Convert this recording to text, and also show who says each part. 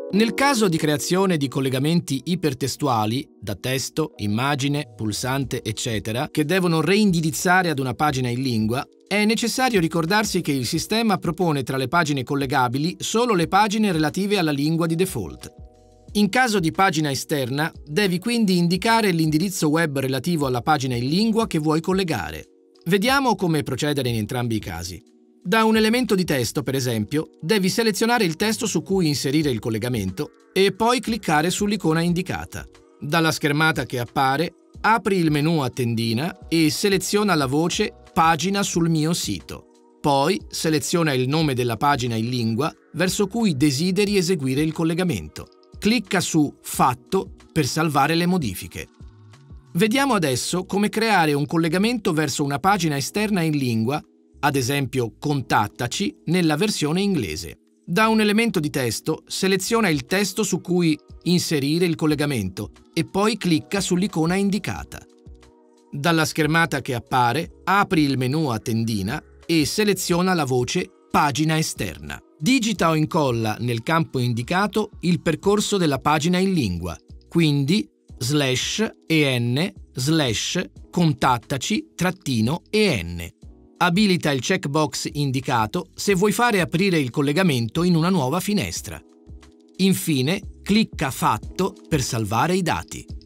Speaker 1: Nel caso di creazione di collegamenti ipertestuali, da testo, immagine, pulsante, eccetera, che devono reindirizzare ad una pagina in lingua, è necessario ricordarsi che il sistema propone tra le pagine collegabili solo le pagine relative alla lingua di default. In caso di pagina esterna, devi quindi indicare l'indirizzo web relativo alla pagina in lingua che vuoi collegare. Vediamo come procedere in entrambi i casi. Da un elemento di testo, per esempio, devi selezionare il testo su cui inserire il collegamento e poi cliccare sull'icona indicata. Dalla schermata che appare, apri il menu a tendina e seleziona la voce Pagina sul mio sito. Poi seleziona il nome della pagina in lingua verso cui desideri eseguire il collegamento. Clicca su Fatto per salvare le modifiche. Vediamo adesso come creare un collegamento verso una pagina esterna in lingua, ad esempio Contattaci, nella versione inglese. Da un elemento di testo, seleziona il testo su cui inserire il collegamento e poi clicca sull'icona indicata. Dalla schermata che appare, apri il menu a tendina e seleziona la voce Pagina esterna. Digita o incolla nel campo indicato il percorso della pagina in lingua, quindi /en/contattaci-en. Abilita il checkbox indicato se vuoi fare aprire il collegamento in una nuova finestra. Infine, clicca Fatto per salvare i dati.